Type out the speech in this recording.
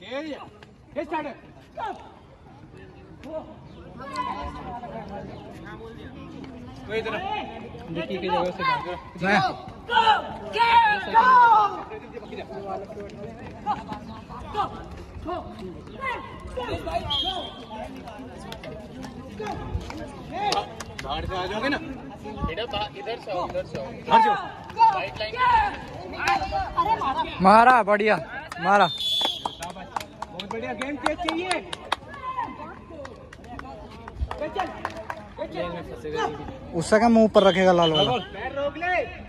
विकी की जगह से बाहर से आ जाओगे ना, इधर से मारा, बढ़िया मारा, बहुत बढ़िया। गेम चेंज चाहिए। उसका क्या मुंह ऊपर रखेगा लाल वाला। पैर रोक ले।